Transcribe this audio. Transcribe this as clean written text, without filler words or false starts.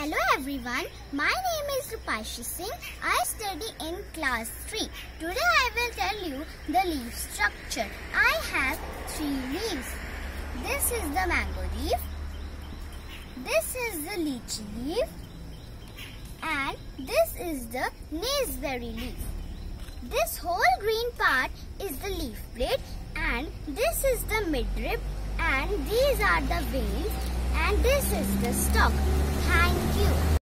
Hello everyone, my name is Rupashi Singh. I study in class 3. Today I will tell you the leaf structure. I have 3 leaves. This is the mango leaf, this is the lychee leaf, and this is the naseberry leaf. This whole green part is the leaf blade, and this is the midrib, and these are the veins, and this is the stalk. Thank you.